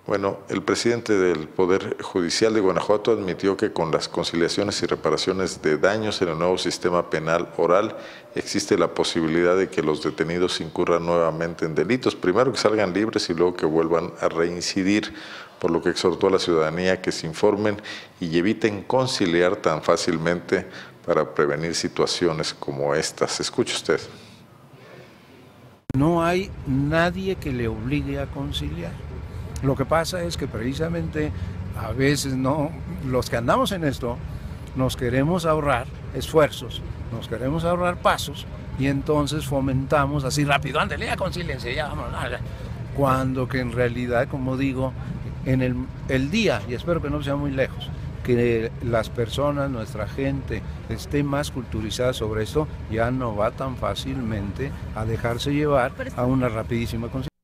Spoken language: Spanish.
Bueno, el presidente del Poder Judicial de Guanajuato admitió que con las conciliaciones y reparaciones de daños en el nuevo sistema penal oral existe la posibilidad de que los detenidos incurran nuevamente en delitos, primero que salgan libres y luego que vuelvan a reincidir, por lo que exhortó a la ciudadanía que se informen y eviten conciliar tan fácilmente para prevenir situaciones como estas. Escuche usted. No hay nadie que le obligue a conciliar. Lo que pasa es que precisamente a veces los que andamos en esto nos queremos ahorrar esfuerzos, nos queremos ahorrar pasos y entonces fomentamos así rápido, ándale, ya concíliense, ya vamos, cuando que en realidad, como digo, en el día, y espero que no sea muy lejos, que las personas, nuestra gente, esté más culturizada sobre esto, ya no va tan fácilmente a dejarse llevar a una rapidísima conciliación.